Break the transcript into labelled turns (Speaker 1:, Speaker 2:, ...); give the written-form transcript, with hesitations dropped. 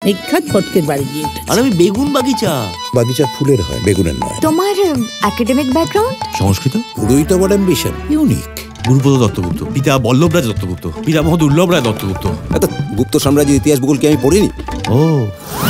Speaker 1: নিখাত ফটকের বাড়ি গিয়ে।
Speaker 2: আর আমি বেগুন বাগিচা।
Speaker 3: বাগিচা ফুলের হয়, বেগুনের নয়।
Speaker 4: তোমার একাডেমিক ব্যাকগ্রাউন্ড?
Speaker 2: সংস্কৃত।
Speaker 3: পুরোই তো আমার অ্যাম্বিশন, ইউনিক।
Speaker 2: গুরুপদ দত্তগুপ্ত, পিতা বল্লভরাজ দত্তগুপ্ত, পিতামহ দুর্লভরাজ দত্তগুপ্ত।
Speaker 3: গুপ্ত সাম্রাজ্যের ইতিহাস ভূগোল কি আমি পড়িনি?
Speaker 2: ও